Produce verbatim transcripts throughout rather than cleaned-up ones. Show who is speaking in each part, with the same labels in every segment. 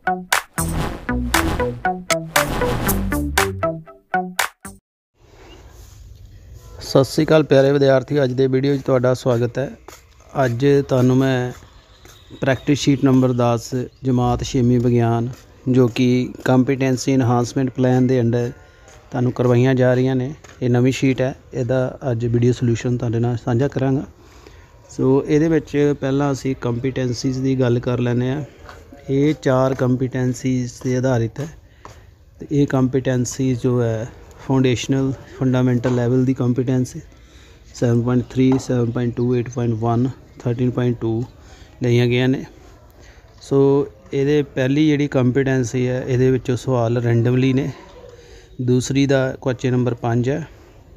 Speaker 1: सत श्री अकाल प्यारे विद्यार्थी, अज दे वीडियो च तुहाडा स्वागत है। अज तुहानूं मैं प्रैक्टिस शीट नंबर दस जमात छेवीं विज्ञान जो कि कंपीटेंसी इनहांसमेंट प्लान के अंडर तुहानूं करवाइयां जा रही ने। ये नवीं शीट है, इहदा अज वीडियो सोल्यूशन तुहाडे नाल साझा करांगा। सो इहदे विच पहलां असीं कंपीटेंसीज़ की गल कर लैंदे आ। ये चार कंपीटेंसीज़ ते आधारित है। तो ये कंपीटेंसी जो है फाउंडेशनल फंडामेंटल लैवल की competency seven point three seven point two eight point one thirteen point two लईयां गईयां ने। सो ये पहली जी कंपीटेंसी है, ये सवाल रेंडमली ने। दूसरी का क्वेश्चन नंबर पाँच है।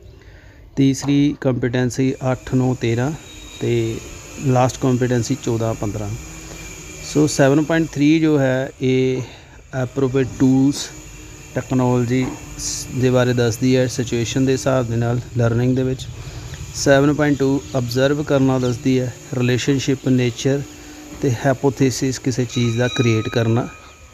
Speaker 1: तीसरी कंपीटेंसी अठ नौ तेरह तो लास्ट कंपीटेंसी चौदह पंद्रह। सो सैवन पॉइंट थ्री जो है ये एप्रोप्रिएट टूल्स टैक्नोलॉजी के बारे दसदी है, सिचुएशन के हिसाब के नाल लर्निंग दे विच। सैवन पॉइंट टू ऑबजर्व करना दसदी है, रिलेशनशिप नेचर तो हैपोथेसिस किसी चीज़ का क्रिएट करना।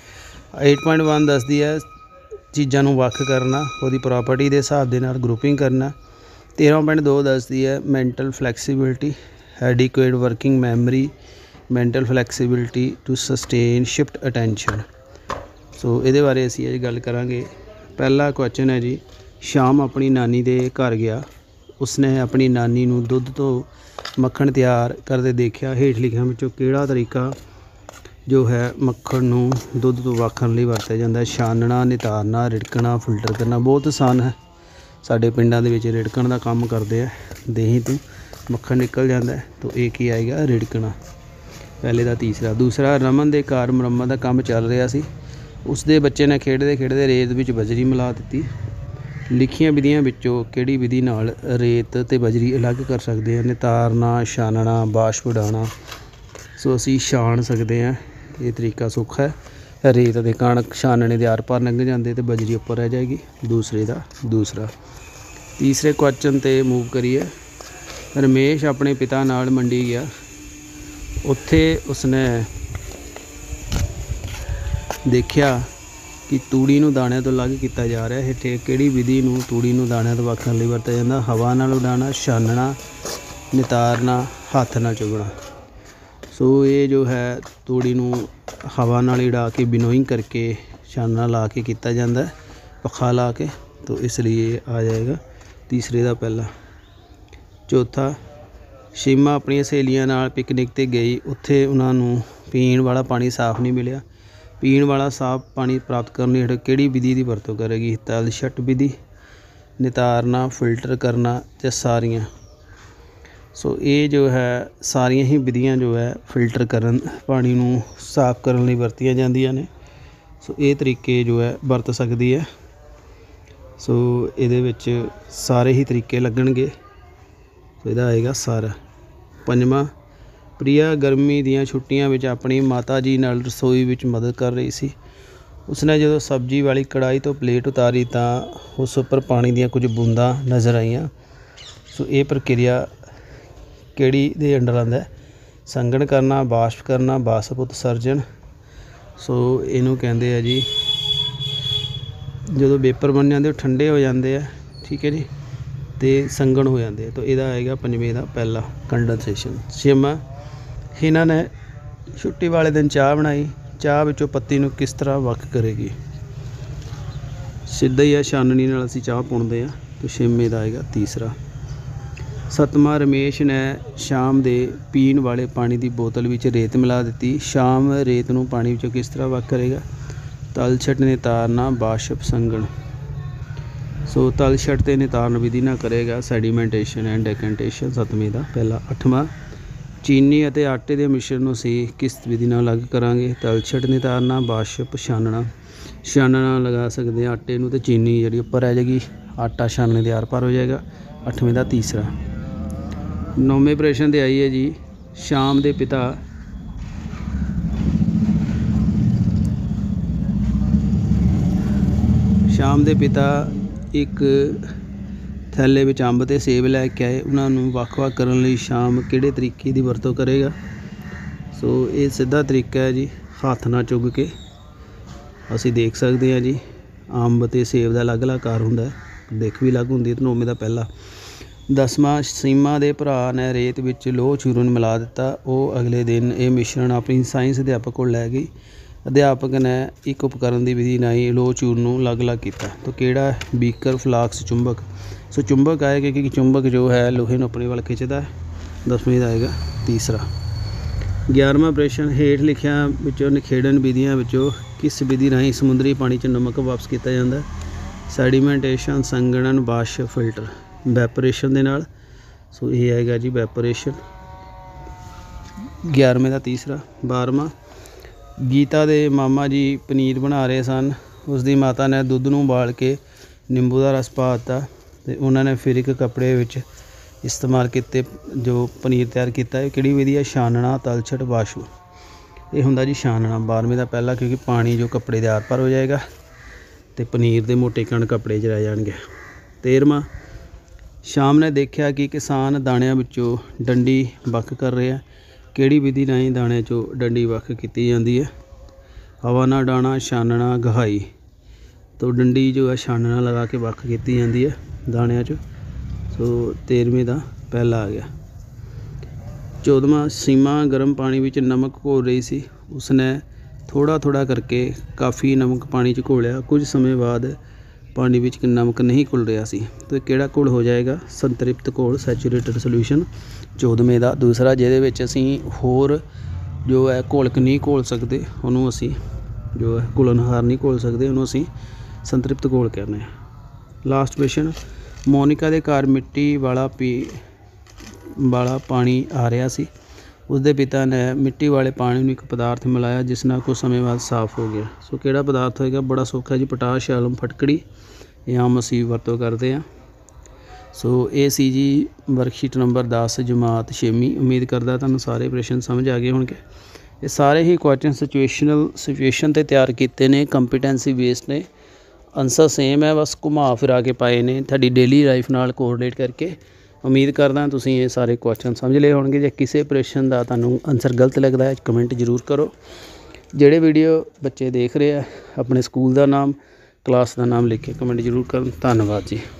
Speaker 1: एट पॉइंट वन दसदी है चीज़ों को वख करना, वो प्रॉपर्टी के हिसाब के नाल ग्रुपिंग करना। तेरह पॉइंट दो दसदी है mental flexibility, adequate working memory, mental flexibility to sustain shift attention. So ये बारे असी अज गल करांगे। पहला क्वेश्चन है जी, शाम अपनी नानी के घर गया, उसने अपनी नानी नूं दुध तो मक्खण तैयार करते देखा। हेठ लिखियां विचों किहड़ा तरीका जो है मक्खण नूं दुध तो वाखण लई वरतिया जांदा है? छानना, नितारना, रिड़कना, फिल्टर करना। बहुत आसान है, साडे पिंडां दे विच रिड़कण दा काम करदे आ। दही तो मक्खण निकल जाता है, तो ये की आएगा? रिड़कना पहले का। तीसरा दूसरा रमन के घर मुरम्मत का काम चल रहा सी, उसके बच्चे ने खेडते खेडते रेत विच बजरी मिला दी। लिखियां विधियां विचों किहड़ी विधि नाल रेत ते बजरी अलग कर सकते हैं? नितारना, छानना, बाष्प उड़ाना। सो असी छान सकते हैं, ये तरीका सौखा है। रेत के कण छानने के आर पार लंघ जाते तो बजरी उपर रह जाएगी। दूसरे का दूसरा। तीसरे क्वेश्चन ते मूव करिए। रमेश अपने पिता नाल मंडी गया, उत्थे उसने देखा कि तूड़ी नूं दाणिਆਂ तो अलग किया जा रहा है। इत्थे किहड़ी विधि नूं तूड़ी नूं दाणिਆਂ तो वखण लई वरतिया जांदा? हवा नाल उडाना, छानना, नितारना, हत्थ नाल चुगना। सो ये जो है तूड़ी नूं हवा नाल उड़ा के बिनोइंग करके छानना ला के किया जाता है, पखा ला के। तो इसलिए आ जाएगा तीसरे का पहला। चौथा, सीमा अपनी सहेलियां नाल पिकनिक ते गई, उत्थे उन्हां नूं पीण वाला पानी साफ नहीं मिलिया। पीण वाला साफ पानी प्राप्त करने हेठ किहड़ी विधि की वरतों करेगी? तलछट विधि, नितारना, फिल्टर करना या सारियां। सो ये जो है सारियां ही विधियां जो है फिल्टर करन पानी नूं साफ करने लई वरतियां जांदियां ने। सो ये तरीके जो है वरत सकदी है। सो इहदे विच सारे ही तरीके लगणगे। सो इहदा आएगा सारा। पंजवां, प्रिया गर्मी दियां छुट्टियां विच अपनी माता जी नाल रसोई विच मदद कर रही सी। उसने जो सब्जी वाली कढ़ाई तो प्लेट उतारी तो उस उपर पानी दियां कुछ बूंदां नज़र आईयां। सो ये प्रक्रिया किहड़ी दे अंडर आंदा है? संगण करना, बाष्प करना, बाष्प उत्सर्जन। सो इनू कहते हैं जी जो वेपर बन जाते ठंडे हो जाते हैं, ठीक है जी, तो संगण हो जाते हैं। तो यदा आएगा पंजवें का पहला कंडेंसेशन। छेवां, इन्होंने छुट्टी वाले दिन चाह बनाई, चाह विचों पत्ती नूं किस तरह वख करेगी? सीधा ही है, छाननी नाल असीं चाह पुणदे आ। तो छेवें का आएगा तीसरा। सतवां, रमेश ने शाम दे पीण वाले पानी की बोतल विच रेत मिला दी। शाम रेत नूं पानी विचों किस तरह वख करेगा? तलछट, नितारना, बाष्प, संगण। सो तलछट ते नितारण विधि ना करेगा, सैडीमेंटेशन एंड डेकेंटेशन। सतवें का पहला। अठवां, चीनी और आटे के मिश्रण नूं असीं किस विधि नाल अलग करांगे? तलछट, नितारना, बाष्प, छानना। छानना लगा सकते हैं आटे नूं, ते चीनी जिहड़ी उपर रह जाएगी, आटा छानने के आर पार हो जाएगा। अठवें का तीसरा। नौवें प्रश्न ते आई है जी, शाम के पिता शाम के पिता एक थैले विच अंब ते सेब लैके आए, उन्होंने वख-वख करने लई शाम किहड़े तरीके की वरतों करेगा? सो ये सीधा तरीका है जी, हत्थ नाल चुग के ਅਸੀਂ ਦੇਖ ਸਕਦੇ ਹਾਂ ਜੀ ਅੰਬ ਅਤੇ ਸੇਬ ਦਾ ਅਲੱਗ ਅਲੱਗ ਆਕਾਰ ਹੁੰਦਾ, ਦਿੱਖ ਵੀ ਅਲੱਗ ਹੁੰਦੀ ਹੈ। ਨੌਵੇਂ ਦਾ ਪਹਿਲਾ। ਦਸਵਾਂ, ਸੀਮਾ ਦੇ ਭਰਾ ਨੇ ਰੇਤ ਵਿੱਚ ਲੋਹ ਚੂਰਨ ਮਿਲਾ ਦਿੱਤਾ। ਉਹ ਅਗਲੇ ਦਿਨ ਇਹ ਮਿਸ਼ਰਣ ਆਪਣੀ ਸਾਇੰਸ ਅਧਿਆਪਕ ਕੋਲ ਲੈ ਗਈ। ਅਧਿਆਪਕ ਨੇ ਇੱਕ ਉਪਕਰਨ ਦੀ ਵਿਧੀ ਰਾਹੀਂ ਲੋਹ ਚੂਰਨ ਨੂੰ ਅਲੱਗ ਅਲੱਗ ਕੀਤਾ। ਤਾਂ ਕਿਹੜਾ? Beaker, flask, ਚੁੰਬਕ। ਸੋ ਚੁੰਬਕ ਆਏਗਾ ਕਿਉਂਕਿ ਚੁੰਬਕ ਜੋ ਹੈ ਲੋਹੇ ਨੂੰ ਆਪਣੇ ਵੱਲ ਖਿੱਚਦਾ ਹੈ। ਦਸਵੇਂ ਦਾ ਆਏਗਾ ਤੀਸਰਾ। ਗਿਆਰਵਾਂ ਪ੍ਰਸ਼ਨ, ਹੇਠ ਲਿਖਿਆਂ ਵਿੱਚੋਂ ਨਿਖੇੜਨ ਵਿਧੀਆਂ ਵਿੱਚੋਂ ਕਿਸ ਵਿਧੀ ਰਾਹੀਂ ਸਮੁੰਦਰੀ ਪਾਣੀ 'ਚ ਨਮਕ ਵਾਪਸ ਕੀਤਾ ਜਾਂਦਾ? Sedimentation, ਸੰਘਣਨ, wash, filter. ਵੈਪੋਰੇਸ਼ਨ ਦੇ ਨਾਲ। ਸੋ ਇਹ ਆਏਗਾ ਜੀ ਵੈਪੋਰੇਸ਼ਨ। ਗਿਆਰਵੇਂ ਦਾ ਤੀਸਰਾ। ਬਾਰ੍ਹਵਾਂ, ਗੀਤਾ ਦੇ ਮਾਮਾ ਜੀ ਪਨੀਰ ਬਣਾ ਰਹੇ ਸਨ। ਉਸ ਦੀ ਮਾਤਾ ਨੇ ਦੁੱਧ ਨੂੰ ਉਬਾਲ ਕੇ ਨਿੰਬੂ ਦਾ ਰਸ ਪਾ ਦਿੱਤਾ ਅਤੇ ਉਹਨਾਂ ਨੇ ਫਿਰ ਇੱਕ ਕੱਪੜੇ ਵਿੱਚ ਇਸਤੇਮਾਲ ਕੀਤੇ ਜੋ ਪਨੀਰ ਤਿਆਰ ਕੀਤਾ। ਇਹ ਕਿਹੜੀ ਵਿਧੀ ਹੈ? ਛਾਨਣਾ, ਤਲਛਟ, ਵਾਸ਼ੂ। ਇਹ ਹੁੰਦਾ ਜੀ ਛਾਨਣਾ। ਬਾਰ੍ਹਵੇਂ ਦਾ ਪਹਿਲਾ, ਕਿਉਂਕਿ ਪਾਣੀ ਜੋ ਕੱਪੜੇ ਦੇ ਆਰ ਪਾਰ ਹੋ ਜਾਏਗਾ ਅਤੇ ਪਨੀਰ ਦੇ ਮੋਟੇ ਕਣ ਕੱਪੜੇ 'ਚ ਰਹਿ ਜਾਣਗੇ। ਤੇਰ੍ਹਵਾਂ, ਸ਼ਾਮ ਨੇ ਦੇਖਿਆ ਕਿ ਕਿਸਾਨ ਦਾਣਿਆਂ ਵਿੱਚੋਂ ਡੰਡੀ ਵੱਖ ਕਰ ਰਿਹਾ। ਕਿਹੜੀ ਵਿਧੀ ਰਾਹੀਂ ਦਾਣਿਆਂ 'ਚੋਂ ਡੰਡੀ ਵੱਖ ਕੀਤੀ ਜਾਂਦੀ ਹੈ? ਹਵਾ ਨਾਲ ਡਾਣਾ, ਛਾਨਣਾ, ਗਹਾਈ। ਤੋਂ ਡੰਡੀ ਜੋ ਹੈ ਛਾਨਣਾ ਲਗਾ ਕੇ ਵੱਖ ਕੀਤੀ ਜਾਂਦੀ ਹੈ ਦਾਣਿਆਂ 'ਚ। ਸੋ ਤੇਰ੍ਹਵੇਂ ਦਾ ਪਹਿਲਾ ਆ ਗਿਆ। ਚੌਦ੍ਹਵਾਂ, ਸੀਮਾ ਗਰਮ ਪਾਣੀ ਵਿੱਚ ਨਮਕ ਘੋਲ ਰਹੀ ਸੀ। ਉਸਨੇ ਥੋੜ੍ਹਾ ਥੋੜ੍ਹਾ ਕਰਕੇ ਕਾਫੀ ਨਮਕ ਪਾਣੀ 'ਚ ਘੋਲਿਆ। ਕੁਝ ਸਮੇਂ ਬਾਅਦ ਪਾਣੀ ਵਿੱਚ ਨਮਕ ਨਹੀਂ ਘੁਲ ਰਿਹਾ ਸੀ। ਅਤੇ ਕਿਹੜਾ ਘੋਲ ਹੋ ਜਾਏਗਾ? ਸੰਤ੍ਰਿਪਤ ਘੋਲ, ਸੈਚੂਰੇਟਡ ਸੋਲਿਊਸ਼ਨ। ਚੌਦ੍ਹਵੇਂ ਦਾ ਦੂਸਰਾ, ਜਿਹਦੇ ਵਿੱਚ ਅਸੀਂ ਹੋਰ ਜੋ ਹੈ ਘੋਲਕ ਨਹੀਂ ਘੋਲ ਸਕਦੇ, ਉਹਨੂੰ ਅਸੀਂ ਜੋ ਹੈ ਘੁਲਣਹਾਰ ਨਹੀਂ ਘੋਲ ਸਕਦੇ, ਉਹਨੂੰ ਅਸੀਂ ਸੰਤ੍ਰਿਪਤ ਘੋਲ ਕਹਿੰਦੇ ਹਾਂ। ਲਾਸਟ ਕੁਐਸਚਨ, ਮੋਨਿਕਾ ਦੇ ਘਰ ਮਿੱਟੀ ਵਾਲਾ ਪੀ ਵਾਲਾ ਪਾਣੀ ਆ ਰਿਹਾ ਸੀ। ਉਸਦੇ ਪਿਤਾ ਨੇ ਮਿੱਟੀ ਵਾਲੇ ਪਾਣੀ ਨੂੰ ਇੱਕ ਪਦਾਰਥ ਮਿਲਾਇਆ ਜਿਸ ਨਾਲ ਕੁਝ ਸਮੇਂ ਬਾਅਦ ਸਾਫ਼ ਹੋ ਗਿਆ। ਸੋ ਕਿਹੜਾ ਪਦਾਰਥ ਹੋਏਗਾ? ਬੜਾ ਸੌਖਾ ਜੀ, ਪੋਟਾਸ਼, ਐਲੂਮ, ਫਟਕੜੀ। ਇਹ ਆਮ ਅਸੀਂ ਵਰਤੋਂ ਕਰਦੇ ਹਾਂ। ਸੋ ਇਹ ਸੀ ਜੀ ਵਰਕਸ਼ੀਟ ਨੰਬਰ ਦਸ, ਜਮਾਤ ਛੇਵੀਂ। ਉਮੀਦ ਕਰਦਾ ਤੁਹਾਨੂੰ ਸਾਰੇ ਪ੍ਰਸ਼ਨ ਸਮਝ ਆ ਗਏ ਹੋਣਗੇ। ਇਹ ਸਾਰੇ ਹੀ ਕੁਐਸਚਨ ਸਿਚੁਏਸ਼ਨਲ ਸਿਚੁਏਸ਼ਨ 'ਤੇ ਤਿਆਰ ਕੀਤੇ ਨੇ, ਕੰਪੀਟੈਂਸੀ ਬੇਸਡ ਨੇ। ਆਨਸਰ ਸੇਮ ਹੈ, ਬਸ ਘੁਮਾ ਫਿਰਾ ਕੇ ਪਾਏ ਨੇ ਤੁਹਾਡੀ ਡੇਲੀ ਲਾਈਫ ਨਾਲ ਕੋਆਰਡੀਨੇਟ ਕਰਕੇ। ਉਮੀਦ ਕਰਦਾ ਤੁਸੀਂ ਇਹ ਸਾਰੇ ਕੁਐਸਚਨ ਸਮਝ ਲਏ ਹੋਣਗੇ। ਜੇ ਕਿਸੇ ਪ੍ਰਸ਼ਨ ਦਾ ਤੁਹਾਨੂੰ ਆਨਸਰ ਗਲਤ ਲੱਗਦਾ ਹੈ ਕਮੈਂਟ ਜ਼ਰੂਰ ਕਰੋ। ਜਿਹੜੇ ਵੀਡੀਓ ਬੱਚੇ ਦੇਖ ਰਹੇ ਆ ਆਪਣੇ ਸਕੂਲ ਦਾ ਨਾਮ, ਕਲਾਸ ਦਾ ਨਾਮ ਲਿਖ ਕੇ ਕਮੈਂਟ ਜ਼ਰੂਰ ਕਰਨ। ਧੰਨਵਾਦ ਜੀ।